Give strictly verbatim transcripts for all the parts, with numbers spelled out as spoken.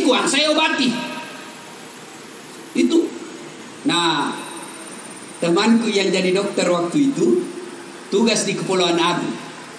selingkuhan, saya obati. Itu. Nah, temanku yang jadi dokter waktu itu tugas di Kepulauan Abu.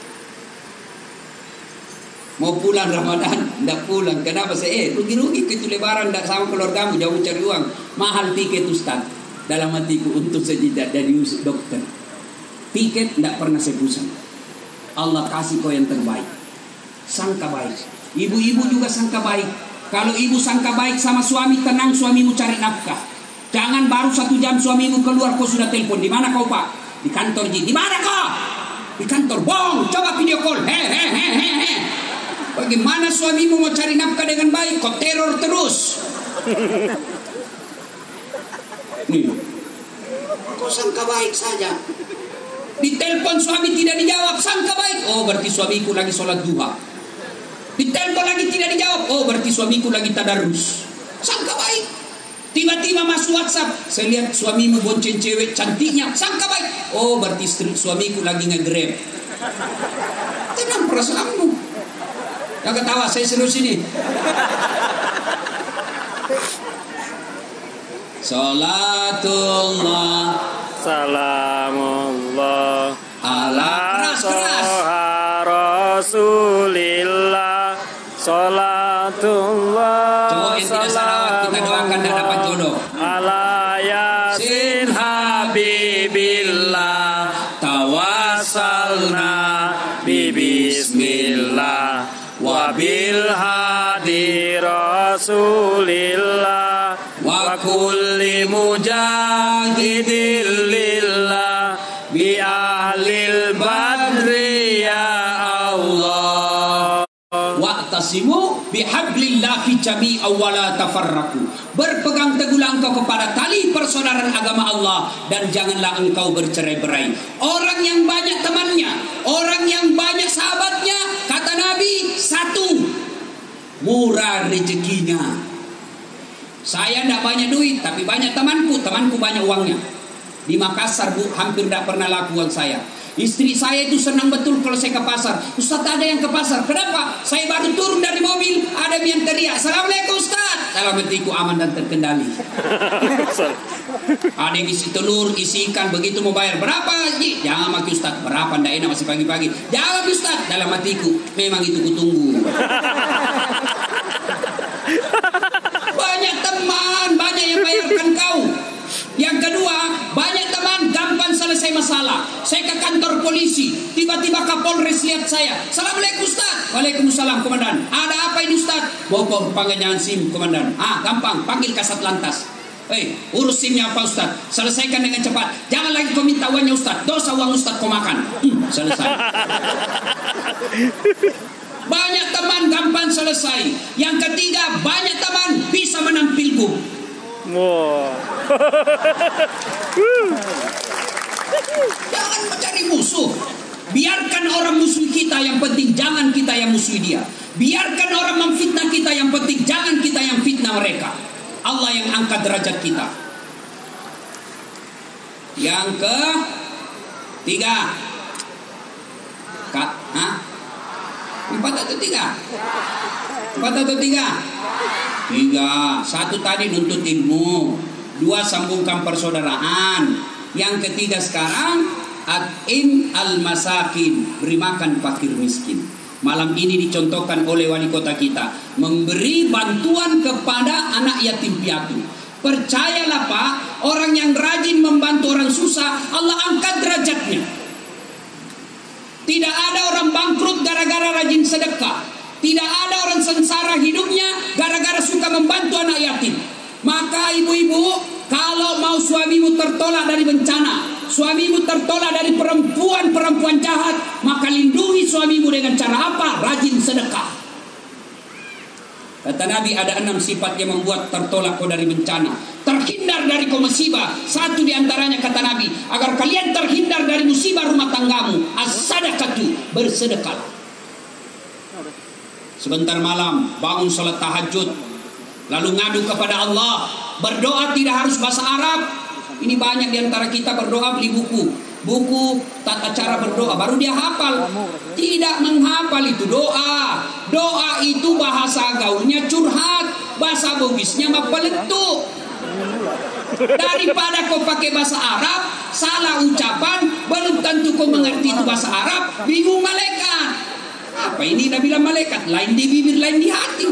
Mau pulang Ramadan, tidak pulang. Kenapa saya? Eh, rugi-rugi ke lebaran, tidak sama keluargamu, jauh cari uang. Mahal tiket Ustaz. Dalam hatiku untuk saya tidak jadi dokter. Tiket tidak pernah saya pusing. Allah kasih kau yang terbaik. Sangka baik. Ibu-ibu juga sangka baik. Kalau ibu sangka baik sama suami, tenang suamimu cari nafkah. Jangan baru satu jam suamimu keluar kau sudah telepon. Di mana kau Pak? Di kantor Ji. Di mana kau? Di kantor. Bong, coba video call. He he he he he. Bagaimana suamimu mau cari nafkah dengan baik? Kau teror terus. Nih, kau sangka baik saja. Ditelepon suami tidak dijawab, sangka baik. Oh, berarti suamiku lagi sholat duha. Ditelepon lagi tidak dijawab. Oh, berarti suamiku lagi tadarus. Sangka baik. Tiba-tiba masuk WhatsApp, saya lihat suamimu bonceng cewek cantiknya. Sangka baik. Oh, berarti istri suamiku lagi nge-grab. Tenang perasaanmu. Jangan ketawa, saya seru sini. Salatullah, salamullah ala soha rasulillah. Salatullah. Cowok yang tidak salawat kita doakan dan dapat jodoh. Ala yasin habibillah. Tawassalna bibismillah. Wabil hadi rasulillah. Wa kulli mujahidin lillah. Bi ahlil badri ya Allah. Wa'tasimu bihablillahi jami'an wa la tafarraqu. Berpegang teguhlah engkau kepada tali persaudaraan agama Allah dan janganlah engkau bercerai-berai. Orang yang banyak temannya, orang yang banyak sahabatnya, kata Nabi, satu, murah rezekinya. Saya tidak banyak duit, tapi banyak temanku, temanku banyak uangnya. Di Makassar Bu, hampir tidak pernah laku uang saya. Istri saya itu senang betul kalau saya ke pasar. Ustaz, ada yang ke pasar. Kenapa? Saya baru turun dari mobil, ada yang teriak, Assalamualaikum Ustaz. Dalam hatiku aman dan terkendali. Ada yang isi telur, isi ikan, begitu mau bayar. Berapa Ji? Jangan maki Ustaz. Berapa? Tidak enak masih pagi-pagi. Jangan Ustaz. Dalam hatiku, memang itu kutunggu. Banyak teman, banyak yang bayarkan kau. Yang kedua, banyak teman gampang selesai masalah. Saya ke kantor polisi, tiba-tiba Kapolres lihat saya. Assalamualaikum Ustaz. Waalaikumsalam Komandan. Ada apa ini Ustaz? Bokor panggilan SIM Komandan. Ah, gampang, panggil Kasat Lantas. Hei, urus SIM-nya apa Ustaz? Selesaikan dengan cepat. Jangan lagi kau minta uangnya Ustaz. Dosa uang Ustaz kau makan. Hmm, selesai. Banyak teman gampang selesai. Yang ketiga, banyak teman bisa menang pilgub. Wow. Jangan mencari musuh. Biarkan orang musuh kita, yang penting jangan kita yang musuh dia. Biarkan orang memfitnah kita, yang penting jangan kita yang fitnah mereka. Allah yang angkat derajat kita. Yang ke tiga, Kak, hah? Empat atau tiga? Empat atau tiga? Tiga. Satu tadi nuntut ilmu, dua sambungkan persaudaraan, yang ketiga sekarang at'im al-masakin, beri makan fakir miskin. Malam ini dicontohkan oleh wali kota kita, memberi bantuan kepada anak yatim piatu. Percayalah Pak, orang yang rajin membantu orang susah, Allah angkat derajatnya. Tidak ada orang bangkrut gara-gara rajin sedekah. Tidak ada orang sengsara hidupnya gara-gara suka membantu anak yatim. Maka ibu-ibu, kalau mau suamimu tertolak dari bencana, suamimu tertolak dari perempuan-perempuan jahat, maka lindungi suamimu dengan cara apa? Rajin sedekah. Kata Nabi, ada enam sifat yang membuat tertolak kau dari bencana, terhindar dari kau musibah. Satu diantaranya kata Nabi, agar kalian terhindar dari musibah rumah tanggamu, as-sadaqatu, bersedekah. Sebentar malam bangun salat tahajud, lalu ngadu kepada Allah, berdoa tidak harus bahasa Arab. Ini banyak diantara kita berdoa beli buku, buku tata cara berdoa, baru dia hafal. Tidak menghafal itu doa. Doa itu bahasa gaulnya curhat. bahasa Bugisnya mah peletuk. Daripada kau pakai bahasa Arab, salah ucapan, belum tentu kau mengerti itu bahasa Arab, bingung malaikat. Apa ini Nabi bilang malaikat? Lain di bibir, lain di hati.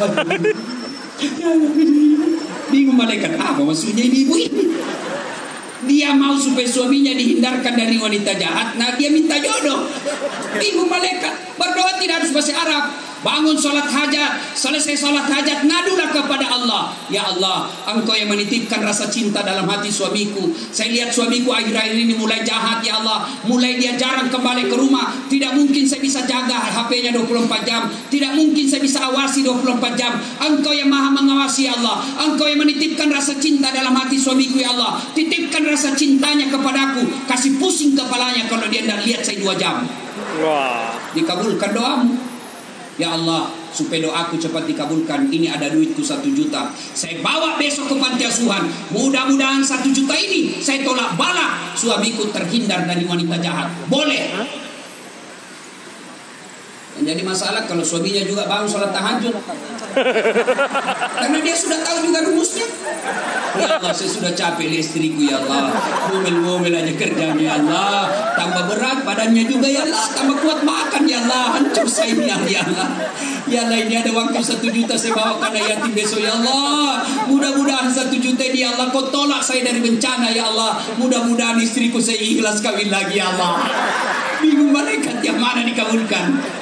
Bingung malaikat, apa maksudnya ini ibu ini? Dia mau supaya suaminya dihindarkan dari wanita jahat, nah dia minta jodoh. Bingung malaikat. Berdoa tidak harus bahasa Arab. Bangun sholat hajat, selesai sholat hajat, ngadulah kepada Allah. Ya Allah, Engkau yang menitipkan rasa cinta dalam hati suamiku. Saya lihat suamiku akhir-akhir ini mulai jahat, ya Allah. Mulai dia jarang kembali ke rumah. Tidak mungkin saya bisa jaga H P-nya dua puluh empat jam. Tidak mungkin saya bisa awasi dua puluh empat jam. Engkau yang maha mengawasi, ya Allah. Engkau yang menitipkan rasa cinta dalam hati suamiku, ya Allah. Titipkan rasa cintanya kepadaku. Kasih pusing kepalanya kalau dia tidak lihat saya dua jam. Wah. Dikabulkan doamu. Ya Allah, supaya doaku cepat dikabulkan. Ini ada duitku satu juta. Saya bawa besok ke panti asuhan. Mudah-mudahan satu juta ini saya tolak bala. Suamiku terhindar dari wanita jahat. Boleh. Yang jadi masalah kalau suaminya juga bangun sholat tahajud. Karena dia sudah tahu juga rumusnya. Ya Allah, saya sudah capek lihat istriku, ya Allah. Ngomel-ngomel aja kerjanya, ya Allah. Tambah berat badannya juga, ya Allah. Tambah kuat makan, ya Allah. Hancur sayangnya, ya Allah. Ya Allah, ini ada waktu satu juta saya bawa karena yatim besok, ya Allah. Mudah-mudahan satu juta ini, ya Allah. Kau tolak saya dari bencana, ya Allah. Mudah-mudahan istriku saya ikhlas kawin lagi, ya Allah. Bingung malaikat yang mana dikabulkan.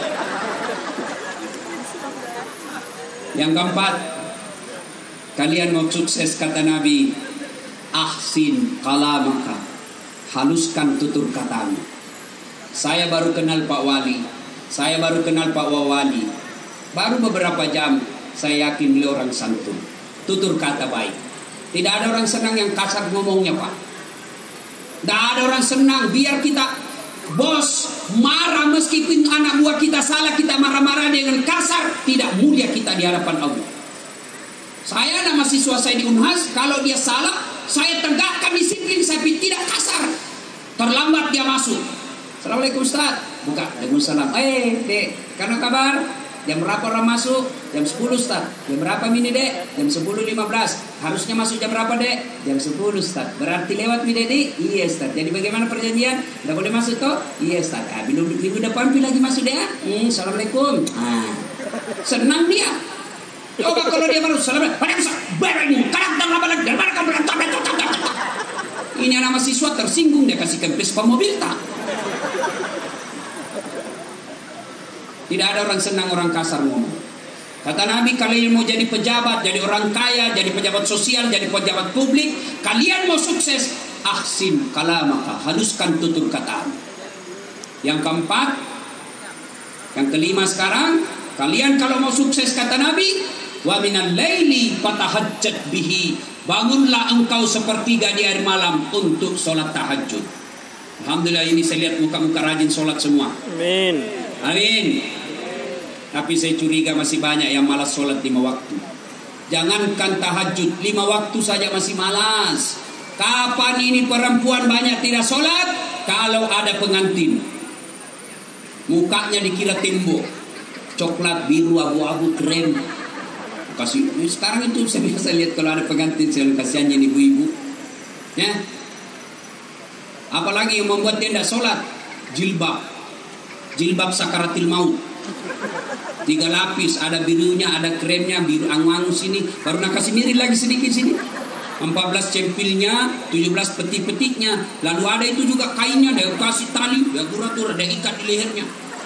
Yang keempat, kalian mau sukses kata Nabi, ahsin kalamaka, haluskan tutur katamu. Saya baru kenal Pak Wali, saya baru kenal Pak Wawali, baru beberapa jam, saya yakin beliau orang santun, tutur kata baik. Tidak ada orang senang yang kasar ngomongnya, Pak. Tidak ada orang senang biar kita bos marah meskipun anak buah kita salah, kita marah-marah dengan kasar, tidak mulia kita di hadapan Allah. Saya anak mahasiswa saya di Unhas, kalau dia salah saya tegakkan disiplin, saya tidak kasar. Terlambat dia masuk, assalamualaikum Ustaz, buka, waalaikumsalam. Eh dek, karena kabar jam berapa orang masuk? Jam sepuluh Ustaz. Jam berapa mini dek? Jam sepuluh lima belas. Harusnya masuk jam berapa dek? Jam sepuluh Ustaz. Berarti lewat mini dek? Iya Ustaz. Jadi bagaimana perjanjian? Tidak boleh masuk toh? Iya Ustaz. Ah, minggu, minggu depan pilih lagi masuk dek? Hmm, assalamualaikum. Ah. Senang dia. Coba kalau dia baru assalamualaikum. Pada Ustaz. Barang kadang tanggal balik dari mana kamu berantem? Ini anak mahasiswa tersinggung, dia kasih kempes pemobil tak? Tidak ada orang senang orang kasar ngomong. Kata Nabi, kalian mau jadi pejabat, jadi orang kaya, jadi pejabat sosial, jadi pejabat publik, kalian mau sukses, ahsin kalamaka, haluskan tutur katamu. Yang keempat, yang kelima sekarang, kalian kalau mau sukses kata Nabi, wa minal laili fatahajjat bihi, bangunlah engkau sepertiga di hari malam untuk sholat tahajud. Alhamdulillah ini saya lihat muka-muka rajin sholat semua. Amin. Amin. Tapi saya curiga masih banyak yang malas sholat lima waktu. Jangankan tahajud, lima waktu saja masih malas. Kapan ini perempuan banyak tidak sholat? Kalau ada pengantin, mukanya dikira tembok, coklat, biru, abu-abu, krem. Kasih. Sekarang itu saya biasa lihat kalau ada pengantin, saya kasihannya ibu-ibu. Ya. Apalagi yang membuat dia tidak sholat, jilbab, jilbab sakaratil maut. Tiga lapis, ada birunya, ada kremnya, biru angu-angu sini, baru nak kasih mirin lagi sedikit sini. empat belas cempilnya, tujuh belas peti-petiknya, lalu ada itu juga kainnya, dia kasih tali, dia guratur, ada ikat di lehernya.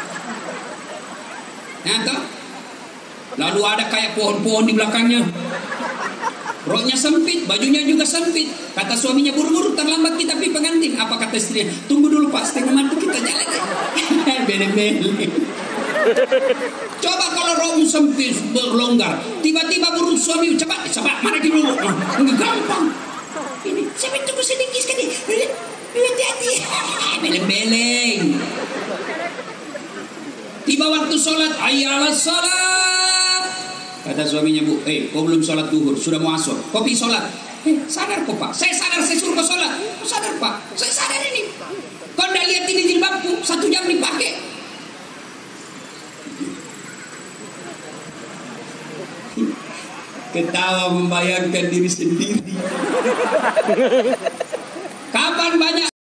Nah, toh? Lalu ada kayak pohon-pohon di belakangnya. Roknya sempit, bajunya juga sempit. Kata suaminya, buru-buru terlambat kita pergi pengantin. Apa kata istrinya? Tunggu dulu Pak, setengah mati kita jalan. Bele-bele. Coba kalau rokmu sempit, berlonggar, tiba-tiba buru suami, cepat, cepat, mana dulu? Enggak gampang. Ini, saya tunggu sedikit sekali. Hati-hati. Beleng-beleng. Tiba waktu sholat, ayalah sholat. Kata suaminya, bu, eh, kau belum sholat duhur, sudah mau asar. Kau pergi sholat. Eh, sadar kok Pak? Saya sadar, saya suruh kau sholat. Kau sadar Pak? Saya sadar ini. Kau tidak lihat ini jilbabku, satu jam dipakai. Ketawa membayangkan diri sendiri. Kapan banyak